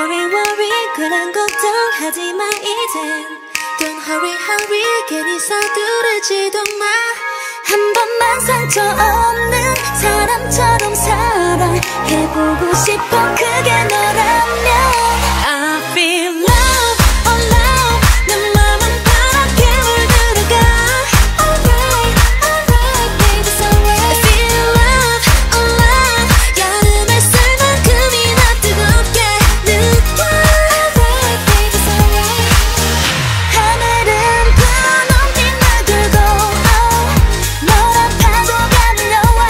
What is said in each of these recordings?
worry worry 그런 걱정하지 마 이젠 Don't hurry hurry 괜히 서두르지도 마 한 번만 상처 없는 사람처럼 사랑해보고 싶어 그게 너라면 I feel love, oh love 내 맘은 파랗게 물들어가 Alright, alright, baby it's alright I feel love, oh love 여름에 쓸 만큼이나 뜨겁게 느껴 Alright, baby it's alright 하늘은 분홍빛 물들고 너란 파도가 밀려와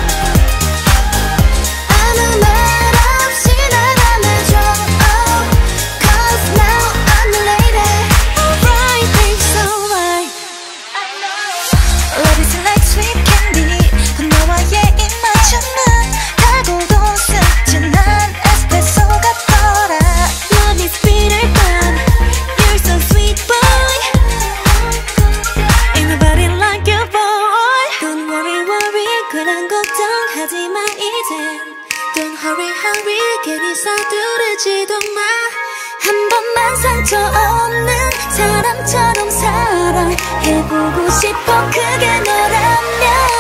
아무 말 없이 날 안아줘 Cause now I'm the lady Alright, baby it's alright I know Love is like sweet candy 너와의 입맞춤은 달고도 습진한 에스프레소 같더라 Love is bitter but you're so sweet boy Ain't nobody like you boy Don't worry worry 그런 걱정하지 마 이젠 Don't hurry hurry 괜히 서두르지도 마 한 번만 상처 없는 사람처럼 사랑해보고 싶어 그게 너라면